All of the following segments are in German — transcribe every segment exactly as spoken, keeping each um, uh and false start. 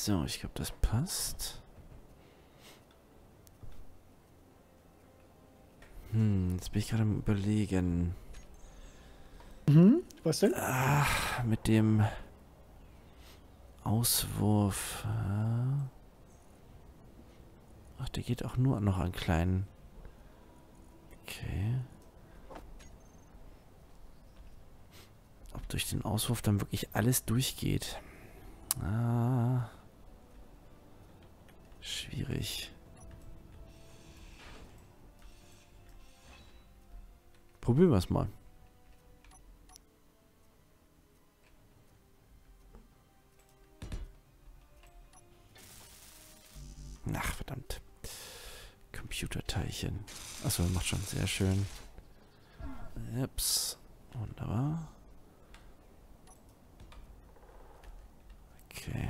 So, ich glaube, das passt. Hm, jetzt bin ich gerade am Überlegen. Mhm, was denn? Ah, mit dem Auswurf. äh. Ach, der geht auch nur noch an kleinen. Okay. Ob durch den Auswurf dann wirklich alles durchgeht. Ah. Schwierig. Probieren wir es mal. Ach, verdammt. Computerteilchen. Achso, macht schon sehr schön. Ups. Wunderbar. Okay.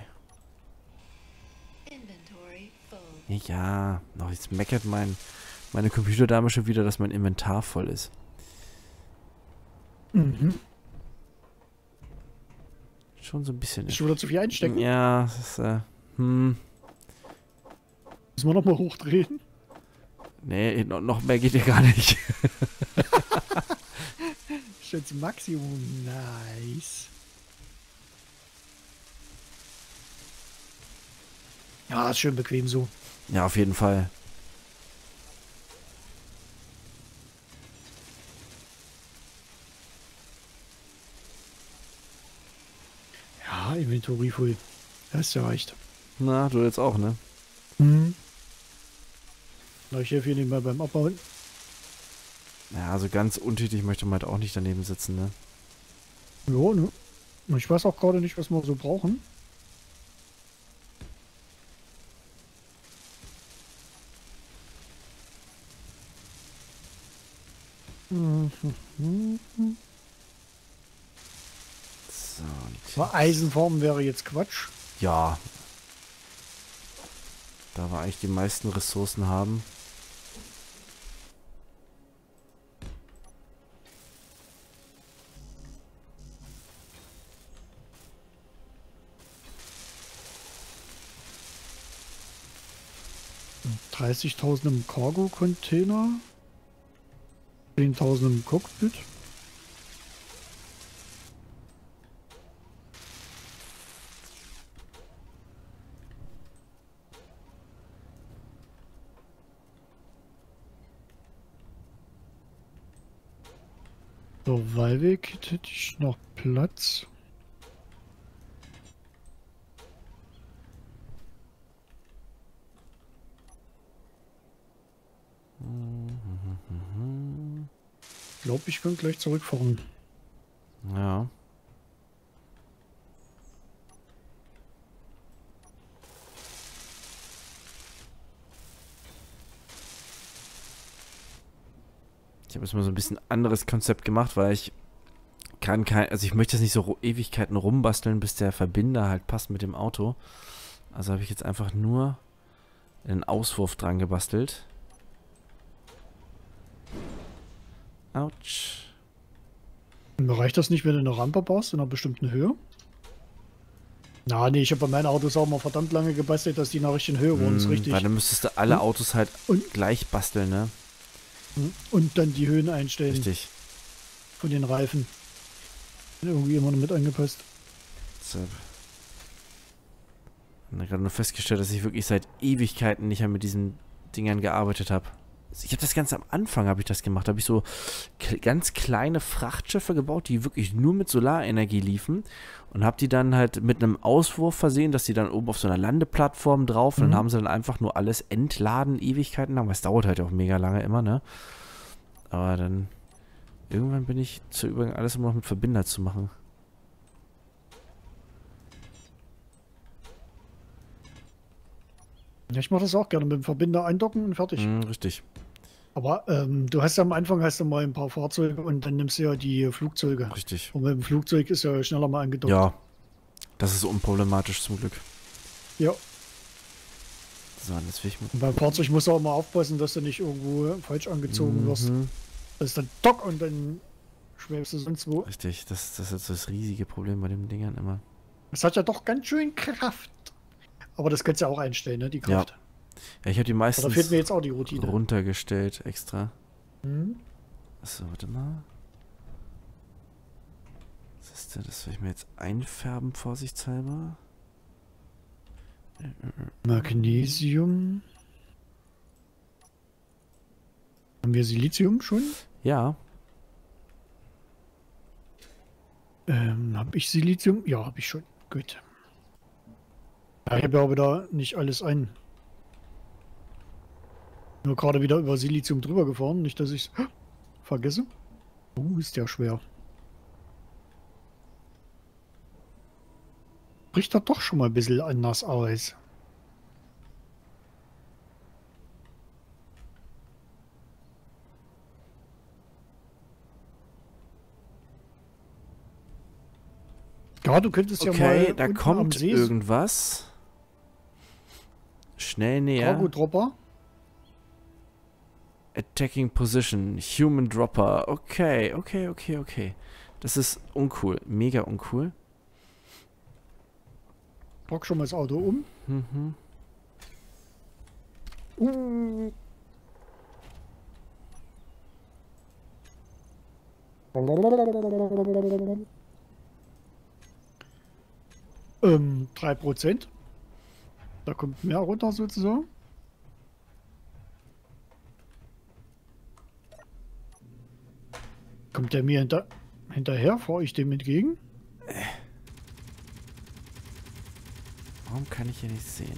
Ja, noch jetzt meckert mein, meine Computerdame schon wieder, dass mein Inventar voll ist. Mhm. Schon so ein bisschen. Ist schon wieder zu viel einstecken? Ja, das ist, äh, hm. Müssen wir nochmal hochdrehen? Nee, no, noch mehr geht ja gar nicht. Stellt Maximum. Nice. Ja, ist schön bequem so. Ja, auf jeden Fall. Ja, Inventory voll. Das ist ja reicht. Na, du jetzt auch, ne? Mhm. Na, ich helfe hier nebenbei beim Abbauen. Ja, also ganz untätig möchte man halt auch nicht daneben sitzen, ne? Ja, ne? Ich weiß auch gerade nicht, was wir so brauchen. Mhm. So, Aber Eisenform wäre jetzt Quatsch. ja. Da wir eigentlich die meisten Ressourcen haben. dreißigtausend im Cargo-Container. zehntausend im Cockpit. Survival-Kit hätte ich noch Platz. Ich glaube, ich kann gleich zurückfahren. Ja. Ich habe jetzt mal so ein bisschen anderes Konzept gemacht, weil ich kann kein, also ich möchte jetzt nicht so Ewigkeiten rumbasteln, bis der Verbinder halt passt mit dem Auto. Also habe ich jetzt einfach nur einen Auswurf dran gebastelt. Autsch. Reicht das nicht, wenn du eine Rampe baust in einer bestimmten Höhe? Na, nee, ich habe bei meinen Autos auch mal verdammt lange gebastelt, dass die in einer richtigen Höhe wohnen, ist Hm, richtig. weil dann müsstest du alle Und- Autos halt und- gleich basteln, ne? Und dann die Höhen einstellen Richtig. von den Reifen. Irgendwie immer noch mit angepasst. So. Ich habe gerade nur festgestellt, dass ich wirklich seit Ewigkeiten nicht mehr mit diesen Dingern gearbeitet habe. Ich habe das Ganze am Anfang habe ich das gemacht. Da habe ich so k- ganz kleine Frachtschiffe gebaut, die wirklich nur mit Solarenergie liefen. Und habe die dann halt mit einem Auswurf versehen, dass die dann oben auf so einer Landeplattform drauf. Und Mhm. dann haben sie dann einfach nur alles entladen, Ewigkeiten lang. Aber es dauert halt auch mega lange immer, ne? Aber dann irgendwann bin ich zu übergegangen, alles immer noch mit Verbinder zu machen. Ja, ich mache das auch gerne mit dem Verbinder eindocken und fertig. Hm, richtig. Aber ähm, du hast ja am Anfang hast du mal ein paar Fahrzeuge und dann nimmst du ja die Flugzeuge. Richtig. Und mit dem Flugzeug ist ja schneller mal angedockt. Ja, das ist unproblematisch zum Glück. Ja. So, jetzt will ich mal. Und beim Fahrzeug musst du auch mal aufpassen, dass du nicht irgendwo falsch angezogen wirst. Mhm. Das ist dann dock und dann schwebst du sonst wo. Richtig, das, das ist das riesige Problem bei den Dingern immer. Das hat ja doch ganz schön Kraft. Aber das kannst du ja auch einstellen, ne? Die Kraft. Ja. Ja, ich habe die Aber da meistens fehlt mir jetzt auch die Routine. runtergestellt extra. Hm? Achso, warte mal. Was ist denn? Das soll ich mir jetzt einfärben, vorsichtshalber. Magnesium. Haben wir Silizium schon? Ja. Ähm, habe ich Silizium? Ja, habe ich schon. Gut. Ja, ich habe ja aber da nicht alles ein. Nur gerade wieder über Silizium drüber gefahren. Nicht, dass ich es vergesse. Uh, ist ja schwer. Bricht da doch schon mal ein bisschen anders aus. Ja, du könntest ja mal Okay, da unten am kommt See irgendwas. Schnell näher. Cargo-Dropper. Attacking Position. Human Dropper. Okay, okay, okay, okay. Das ist uncool. Mega uncool. Pack schon mal das Auto um. Mhm. Uh. Ähm, drei Prozent. Da kommt mehr runter sozusagen. Kommt der mir hinter hinterher? Fahre ich dem entgegen? Warum kann ich hier nichts sehen?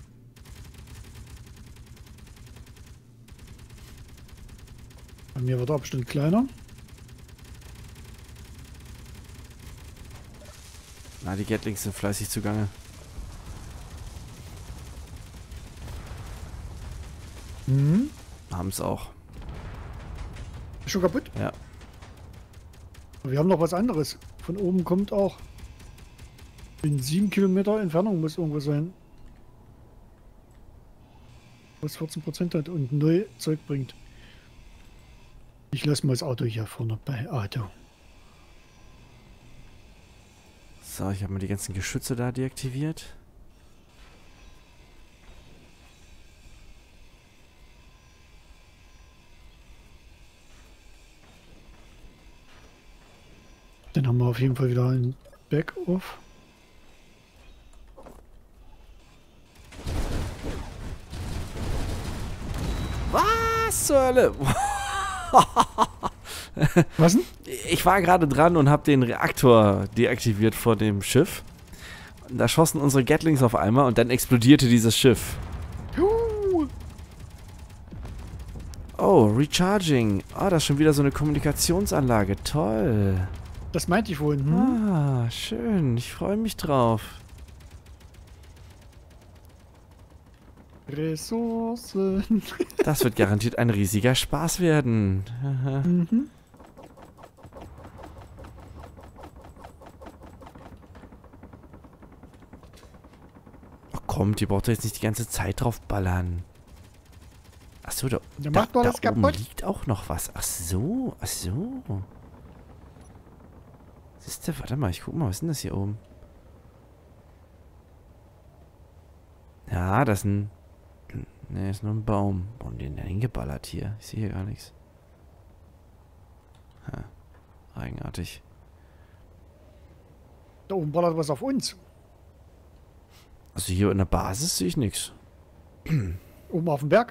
Bei mir wird der Abstand kleiner. Na, die Gatlings sind fleißig zugange. Mhm. Haben es auch. Ist schon kaputt? Ja. Aber wir haben noch was anderes. Von oben kommt auch. In sieben Kilometer Entfernung muss irgendwo sein. Was vierzehn Prozent hat und null Zeug bringt. Ich lasse mal das Auto hier vorne bei Auto. So, ich habe mal die ganzen Geschütze da deaktiviert. Dann haben wir auf jeden Fall wieder ein Backoff. Was zur Hölle? Was denn? Ich war gerade dran und habe den Reaktor deaktiviert vor dem Schiff. Und da schossen unsere Gatlings auf einmal und dann explodierte dieses Schiff. Uh. Oh, Recharging. Oh, das ist schon wieder so eine Kommunikationsanlage. Toll. Das meinte ich vorhin. Hm? Ah, schön. Ich freue mich drauf. Ressourcen. Das wird garantiert ein riesiger Spaß werden. Mhm. Ach kommt, ihr braucht doch jetzt nicht die ganze Zeit drauf ballern. Achso, da, Der da, macht doch da alles oben kaputt. liegt auch noch was. Ach so, ach so. Siehst du, warte mal, ich guck mal, was ist denn das hier oben? Ja, das ist ein... Ne, ist nur ein Baum. Warum haben die denn hingeballert hier? Ich sehe hier gar nichts. Ha, eigenartig. Da oben ballert was auf uns. Also hier in der Basis sehe ich nichts. Oben auf dem Berg.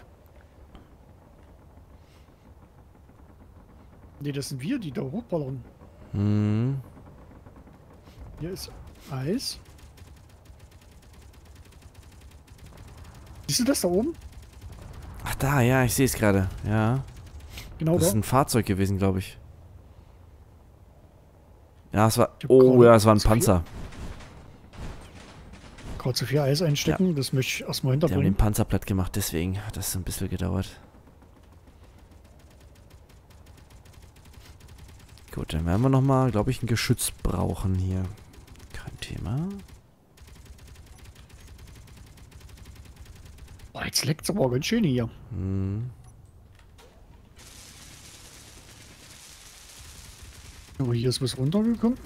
Ne, das sind wir, die da hochballern. Hm. Hier ist Eis. Siehst du das da oben? Ach da, ja, ich sehe es gerade. Ja. Genau Das da. ist ein Fahrzeug gewesen, glaube ich. Ja, es war... Ich hab Oh gerade ja, es war ein zu viel- Panzer. Gerade zu viel Eis einstecken, das möchte ich erstmal Die haben den hinterbringen. Panzer platt gemacht, deswegen hat das ein bisschen gedauert. Gut, dann werden wir nochmal, glaube ich, ein Geschütz brauchen hier. Kein Thema. Oh, jetzt leckt es aber ganz schön hier. Hm. Aber hier ist was runtergekommen.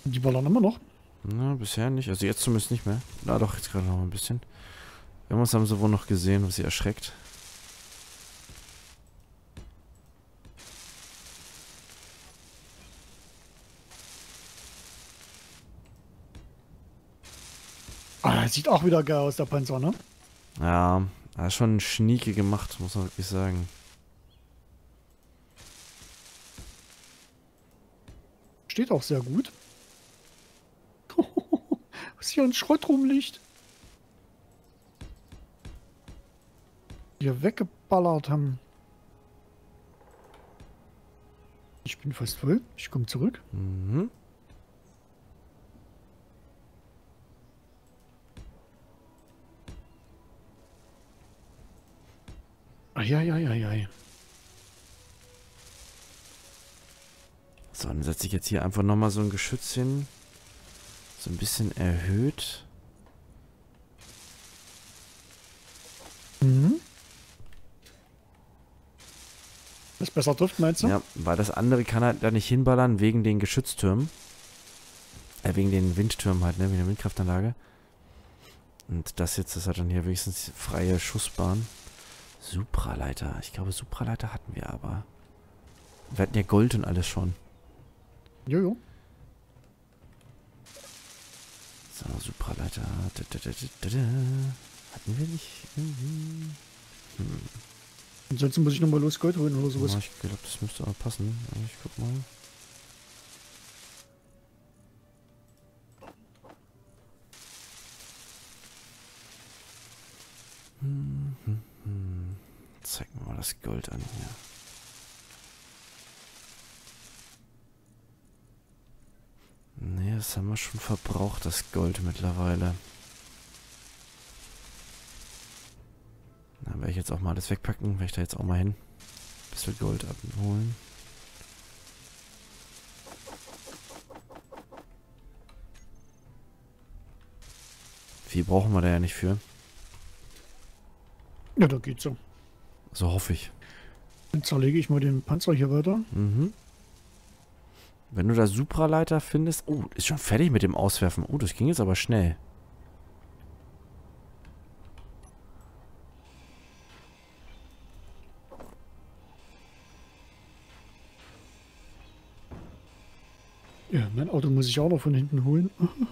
Die ballern immer noch. Na, bisher nicht. Also jetzt zumindest nicht mehr. Na doch, jetzt gerade noch ein bisschen. Irgendwas haben sie wohl noch gesehen, was sie erschreckt. Ah, sieht auch wieder geil aus, der Panzer, ne? Ja, er ist schon schnieke gemacht, muss man wirklich sagen. Steht auch sehr gut. Was hier an Schrott rumliegt. Hier weggeballert haben. Ich bin fast voll. Ich komme zurück. Mhm. Eieieiei. So, dann setze ich jetzt hier einfach nochmal so ein Geschütz hin. So ein bisschen erhöht. Mhm. Das besser trifft, meinst du? Ja, weil das andere kann halt da nicht hinballern wegen den Geschütztürmen. Äh, wegen den Windtürmen halt, ne? Wegen der Windkraftanlage. Und das jetzt ist halt dann hier wenigstens freie Schussbahn. Supraleiter. Ich glaube, Supraleiter hatten wir aber. Wir hatten ja Gold und alles schon. Jojo. So, Supraleiter. Da, da, da, da, da. Hatten wir nicht irgendwie? Hm. Ansonsten muss ich nochmal los Gold holen oder sowas. Ja, ich glaube, das müsste aber passen. Ich guck mal. Hm, hm, hm. Zeig mir mal das Gold an hier. Nee, das haben wir schon verbraucht, das Gold mittlerweile. Dann werde ich jetzt auch mal alles wegpacken. Werde ich da jetzt auch mal hin. Ein bisschen Gold abholen. Viel brauchen wir da ja nicht für. Ja, da geht's so. So hoffe ich. Dann zerlege ich mal den Panzer hier weiter. Mhm. Wenn du da Supraleiter findest... Oh, ist schon fertig mit dem Auswerfen. Oh, das ging jetzt aber schnell. Ja, mein Auto muss ich auch noch von hinten holen.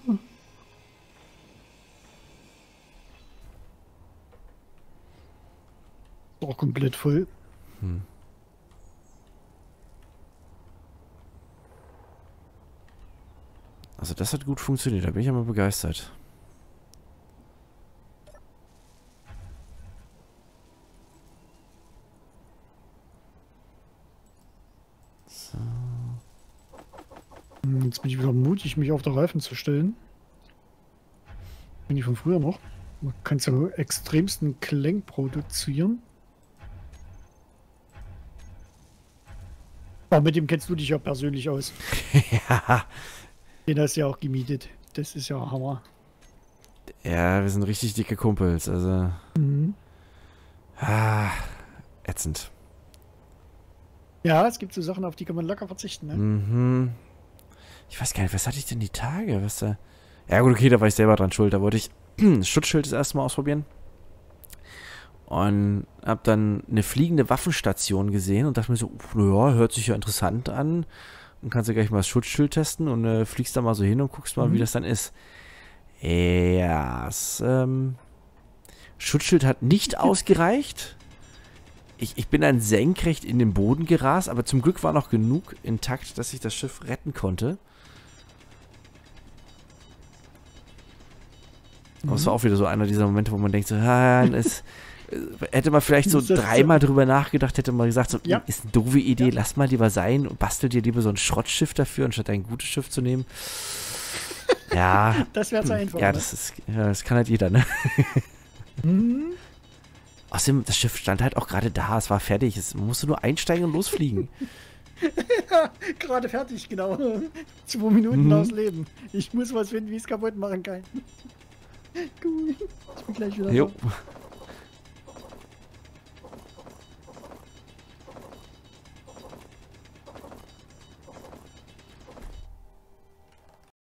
Auch komplett voll. Hm. Also das hat gut funktioniert, da bin ich ja mal begeistert. So. Jetzt bin ich wieder mutig, mich auf der Reifen zu stellen. Bin ich von früher noch. Man kann so extremsten Klang produzieren. Aber mit dem kennst du dich ja persönlich aus. Ja. Den hast du ja auch gemietet. Das ist ja Hammer. Ja, wir sind richtig dicke Kumpels, also... Mhm. Ah, ätzend. Ja, es gibt so Sachen, auf die kann man locker verzichten, ne? Mhm. Ich weiß gar nicht, was hatte ich denn die Tage? Was da... Ja gut, okay, da war ich selber dran schuld. Da wollte ich das Schutzschild das erste Mal ausprobieren. Und hab dann eine fliegende Waffenstation gesehen und dachte mir so, naja, hört sich ja interessant an. Und kannst du gleich mal das Schutzschild testen und äh, fliegst da mal so hin und guckst mal, mhm. wie das dann ist. Ja, das ähm, Schutzschild hat nicht ausgereicht. Ich, ich bin dann senkrecht in den Boden gerast, aber zum Glück war noch genug intakt, dass ich das Schiff retten konnte. Mhm. Aber es war auch wieder so einer dieser Momente, wo man denkt so, ah, es... Hätte man vielleicht so dreimal drüber nachgedacht, hätte man gesagt, so, ja. ist eine doofe Idee, ja. lass mal lieber sein und bastel dir lieber so ein Schrottschiff dafür, anstatt ein gutes Schiff zu nehmen. Ja. Das wäre zu einfach. Ja, das ist, ja, das kann halt jeder, ne? Mhm. Außerdem, das Schiff stand halt auch gerade da, es war fertig, es musste nur einsteigen und losfliegen. Ja, gerade fertig, genau. Zwei Minuten mhm. aufs Leben. Ich muss was finden, wie ich es kaputt machen kann. Cool. Ich bin gleich wieder jo. da.